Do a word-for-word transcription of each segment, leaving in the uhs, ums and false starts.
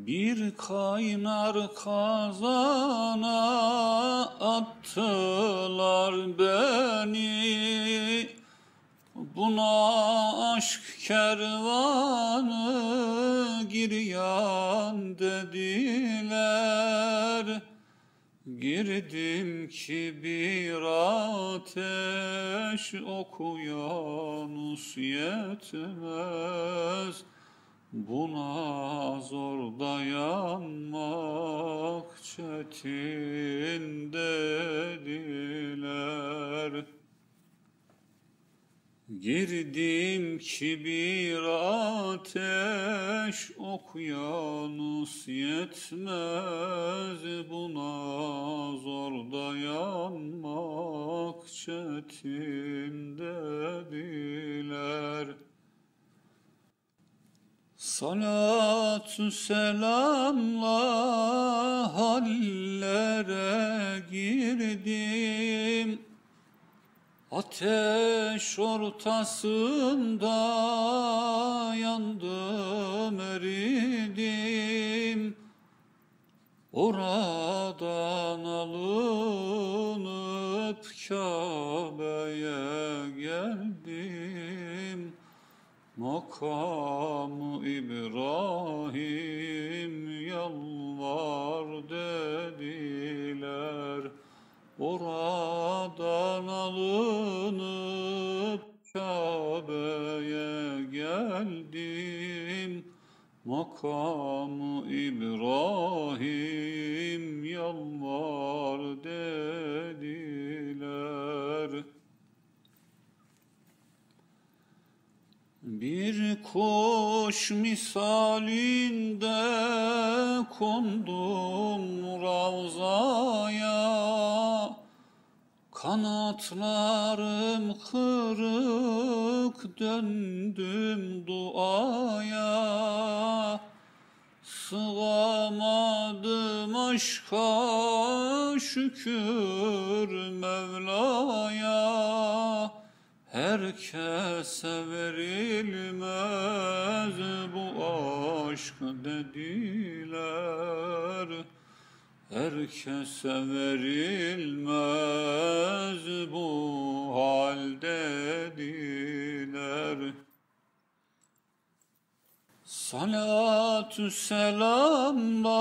Bir kaynar kazana attılar beni, buna aşk kervanı giryan dediler. Girdim ki bir ateş okyanus yetmez, buna zor dayanmak çetin dediler. Girdim ki bir ateş okyanus yetmez, buna zor dayanmak çetin dediler. Salatü selamla hallere girdim, ateş ortasında yandım eridim. Oradan alınıp Kabe'ye geldim, makamı İbrahim yalvar dediler. Oradan alınıp Kabe'ye geldim, makamı İbrahim yalvar dediler. Bir kuş misalinde kondum Ravza'ya, kanatlarım kırık döndüm duaya. Sığamadım aşka şükür Mevla'ya. Herkese verilmez bu aşk dediler. Herkese verilmez bu hal dediler. Salatü selamla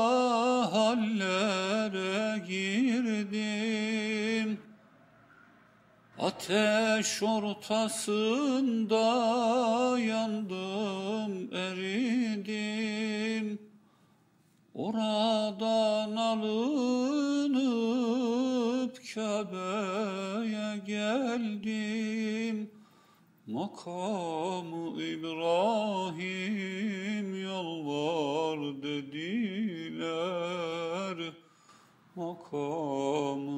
hallere girdim, ateş ortasında yandım eridim. Oradan alınıp Kabe'ye geldim, makamı İbrahim yalvar dediler. Makamı